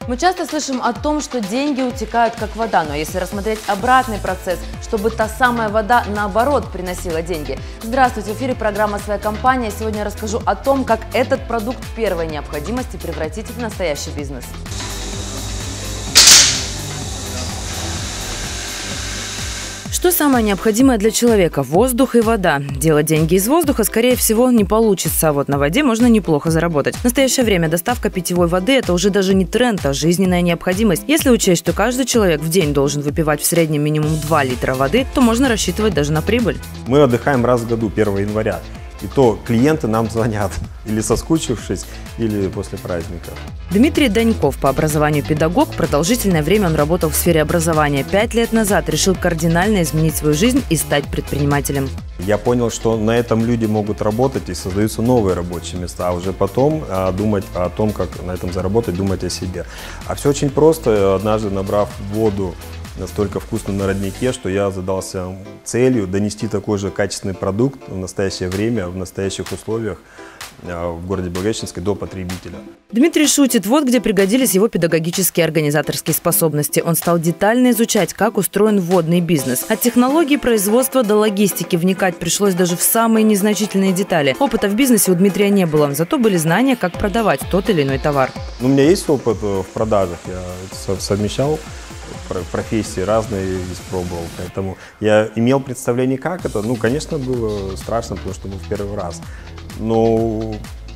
Мы часто слышим о том, что деньги утекают как вода, но если рассмотреть обратный процесс, чтобы та самая вода наоборот приносила деньги. Здравствуйте, в эфире программа «Своя компания». Сегодня я расскажу о том, как этот продукт первой необходимости превратить в настоящий бизнес. Что самое необходимое для человека? Воздух и вода. Делать деньги из воздуха, скорее всего, не получится, а вот на воде можно неплохо заработать. В настоящее время доставка питьевой воды – это уже даже не тренд, а жизненная необходимость. Если учесть, что каждый человек в день должен выпивать в среднем минимум 2 литра воды, то можно рассчитывать даже на прибыль. Мы отдыхаем раз в году, 1 января. И то клиенты нам звонят, или соскучившись, или после праздника. Дмитрий Даньков по образованию педагог. Продолжительное время он работал в сфере образования. 5 лет назад решил кардинально изменить свою жизнь и стать предпринимателем. Я понял, что на этом люди могут работать и создаются новые рабочие места, а уже потом думать о том, как на этом заработать, думать о себе. А все очень просто. Однажды, набрав воду настолько вкусно на роднике, что я задался целью донести такой же качественный продукт в настоящее время, в настоящих условиях в городе Благовещенске до потребителя. Дмитрий шутит, вот где пригодились его педагогические и организаторские способности. Он стал детально изучать, как устроен водный бизнес. От технологий производства до логистики вникать пришлось даже в самые незначительные детали. Опыта в бизнесе у Дмитрия не было, зато были знания, как продавать тот или иной товар. У меня есть опыт в продажах, я совмещал профессии разные, испробовал, поэтому я имел представление, как это. Ну, конечно, было страшно, потому что был в первый раз, но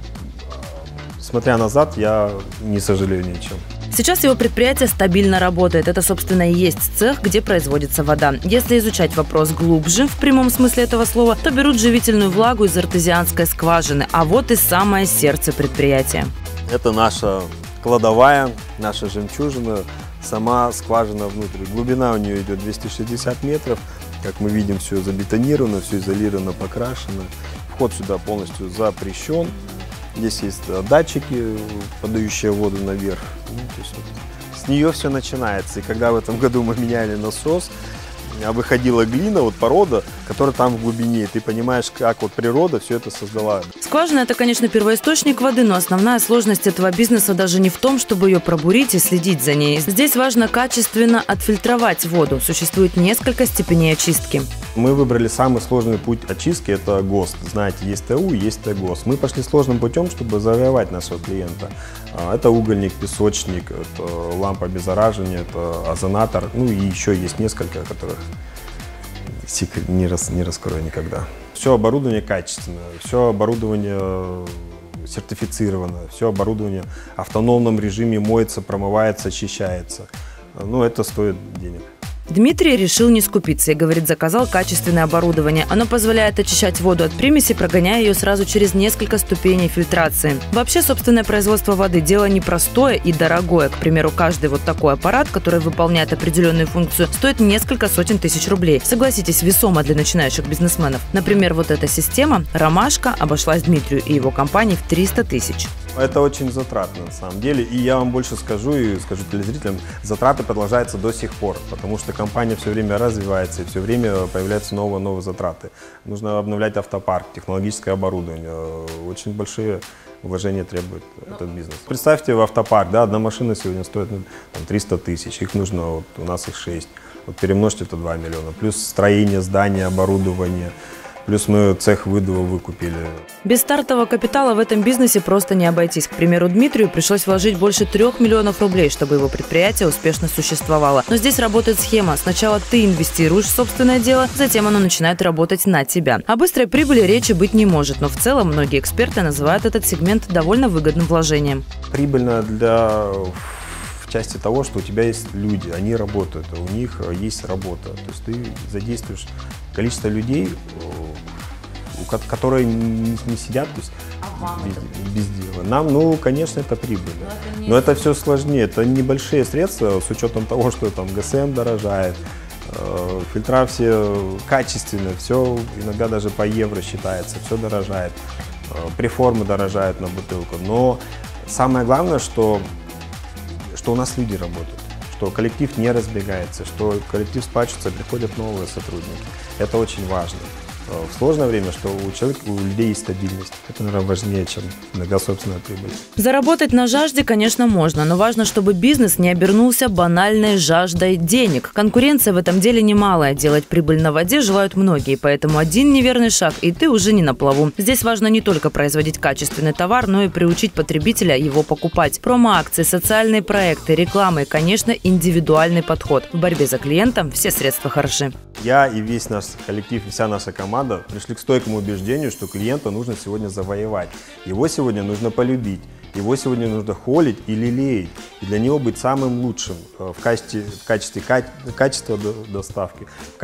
смотря назад, я не сожалею ни о чем. Сейчас его предприятие стабильно работает. Это, собственно, и есть цех, где производится вода. Если изучать вопрос глубже, в прямом смысле этого слова, то берут живительную влагу из артезианской скважины. А вот и самое сердце предприятия. Это наша кладовая, наша жемчужина. Сама скважина внутри. Глубина у нее идет 260 метров. Как мы видим, все забетонировано, все изолировано, покрашено. Вход сюда полностью запрещен. Здесь есть датчики, подающие воду наверх. С нее все начинается. И когда в этом году мы меняли насос, выходила глина, вот порода, которая там в глубине. И ты понимаешь, как вот природа все это создала. Скважина – это, конечно, первоисточник воды, но основная сложность этого бизнеса даже не в том, чтобы ее пробурить и следить за ней. Здесь важно качественно отфильтровать воду. Существует несколько степеней очистки. Мы выбрали самый сложный путь очистки – это ГОСТ. Знаете, есть ТУ, есть ТГОСТ. Мы пошли сложным путем, чтобы завоевать нашего клиента. Это угольник, песочник, это лампа обеззараживания, это озонатор. Ну и еще есть несколько, которых не раскрою никогда. Все оборудование качественное, все оборудование сертифицировано, все оборудование в автономном режиме моется, промывается, очищается. Но это стоит денег. Дмитрий решил не скупиться и, говорит, заказал качественное оборудование. Оно позволяет очищать воду от примеси, прогоняя ее сразу через несколько ступеней фильтрации. Вообще, собственное производство воды – дело непростое и дорогое. К примеру, каждый вот такой аппарат, который выполняет определенную функцию, стоит несколько сотен тысяч рублей. Согласитесь, весомо для начинающих бизнесменов. Например, вот эта система «Ромашка» обошлась Дмитрию и его компании в 300 тысяч. Это очень затратно на самом деле. И я вам больше скажу, и скажу телезрителям, затраты продолжаются до сих пор, потому что компания все время развивается, и все время появляются новые затраты. Нужно обновлять автопарк, технологическое оборудование. Очень большие вложения требует этот бизнес. Представьте, в автопарк, да, одна машина сегодня стоит 300 тысяч, их нужно, вот, у нас их 6. Вот перемножьте это 2 миллиона, плюс строение здания, оборудование. Плюс мы цех выдува выкупили. Без стартового капитала в этом бизнесе просто не обойтись. К примеру, Дмитрию пришлось вложить больше 3 миллионов рублей, чтобы его предприятие успешно существовало. Но здесь работает схема. Сначала ты инвестируешь в собственное дело, затем оно начинает работать на тебя. О быстрой прибыли речи быть не может, но в целом многие эксперты называют этот сегмент довольно выгодным вложением. Прибыльно в части того, что у тебя есть люди, они работают, у них есть работа. То есть ты задействуешь количество людей, которые не сидят, то есть без дела. Нам, ну, конечно, это прибыльно. Но это все сложнее. Это небольшие средства, с учетом того, что там ГСМ дорожает, фильтра все качественные, все иногда даже по евро считается, все дорожает, преформы дорожают на бутылку. Но самое главное, что у нас люди работают, что коллектив не разбегается, что коллектив сплачивается, приходят новые сотрудники. Это очень важно. в сложное время, что у людей есть стабильность. Это, наверное, важнее, чем иногда собственная прибыль. Заработать на жажде, конечно, можно, но важно, чтобы бизнес не обернулся банальной жаждой денег. Конкуренция в этом деле немалая. Делать прибыль на воде желают многие, поэтому один неверный шаг, и ты уже не на плаву. Здесь важно не только производить качественный товар, но и приучить потребителя его покупать. Промо-акции, социальные проекты, реклама и, конечно, индивидуальный подход. В борьбе за клиентом все средства хороши. Я и весь наш коллектив, и вся наша команда пришли к стойкому убеждению, что клиента нужно сегодня завоевать. Его сегодня нужно полюбить. Его сегодня нужно холить и лелеять. И для него быть самым лучшим в качестве качества доставки,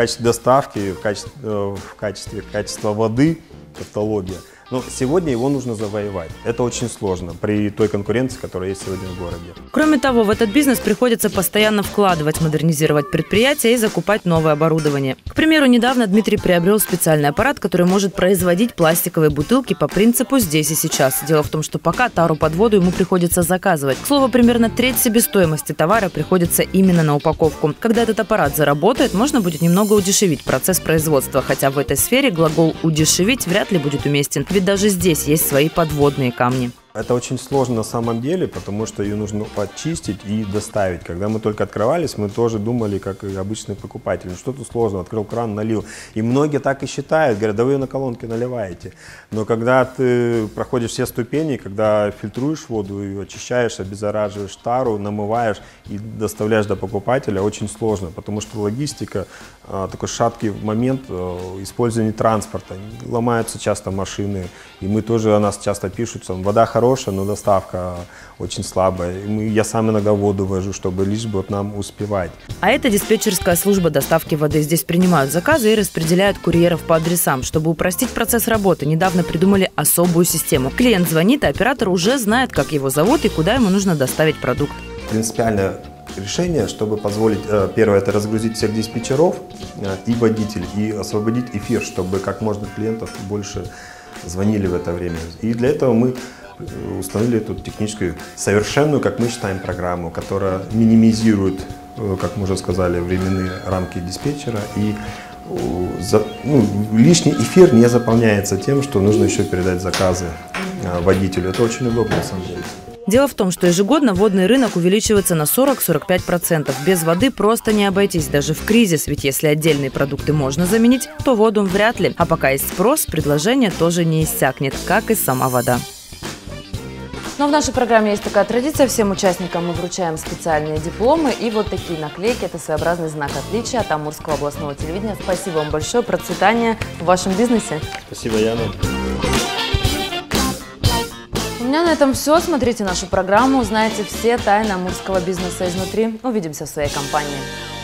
в качестве качества воды, тавтология. Но сегодня его нужно завоевать. Это очень сложно при той конкуренции, которая есть сегодня в городе. Кроме того, в этот бизнес приходится постоянно вкладывать, модернизировать предприятия и закупать новое оборудование. К примеру, недавно Дмитрий приобрел специальный аппарат, который может производить пластиковые бутылки по принципу «здесь и сейчас». Дело в том, что пока тару под воду ему приходится заказывать. К слову, примерно треть себестоимости товара приходится именно на упаковку. Когда этот аппарат заработает, можно будет немного удешевить процесс производства, хотя в этой сфере глагол «удешевить» вряд ли будет уместен. Ведь даже здесь есть свои подводные камни. Это очень сложно на самом деле, потому что ее нужно почистить и доставить. Когда мы только открывались, мы тоже думали, как и обычный покупатель. Что-то сложно, открыл кран, налил. И многие так и считают, говорят, да вы ее на колонке наливаете. Но когда ты проходишь все ступени, когда фильтруешь воду, ее очищаешь, обеззараживаешь тару, намываешь и доставляешь до покупателя, очень сложно, потому что логистика, такой шаткий момент использования транспорта. Ломаются часто машины, и мы тоже, о нас часто пишут, вода хорошая, но доставка очень слабая. Я сам иногда воду вожу, чтобы лишь бы нам успевать. А это диспетчерская служба доставки воды. Здесь принимают заказы и распределяют курьеров по адресам. Чтобы упростить процесс работы, недавно придумали особую систему. Клиент звонит, а оператор уже знает, как его зовут и куда ему нужно доставить продукт. Принципиальное решение, чтобы позволить, первое, это разгрузить всех диспетчеров и водителей, и освободить эфир, чтобы как можно клиентов больше звонили в это время. И для этого мы установили эту техническую, совершенную, как мы считаем, программу, которая минимизирует, как мы уже сказали, временные рамки диспетчера. И лишний эфир не заполняется тем, что нужно еще передать заказы водителю. Это очень удобно, на самом деле. Дело в том, что ежегодно водный рынок увеличивается на 40-45%. Без воды просто не обойтись даже в кризис, ведь если отдельные продукты можно заменить, то воду вряд ли. А пока есть спрос, предложение тоже не иссякнет, как и сама вода. Но в нашей программе есть такая традиция. Всем участникам мы вручаем специальные дипломы и вот такие наклейки. Это своеобразный знак отличия от Амурского областного телевидения. Спасибо вам большое. Процветания в вашем бизнесе. Спасибо, Яна. У меня на этом все. Смотрите нашу программу, узнаете все тайны амурского бизнеса изнутри. Увидимся в своей компании.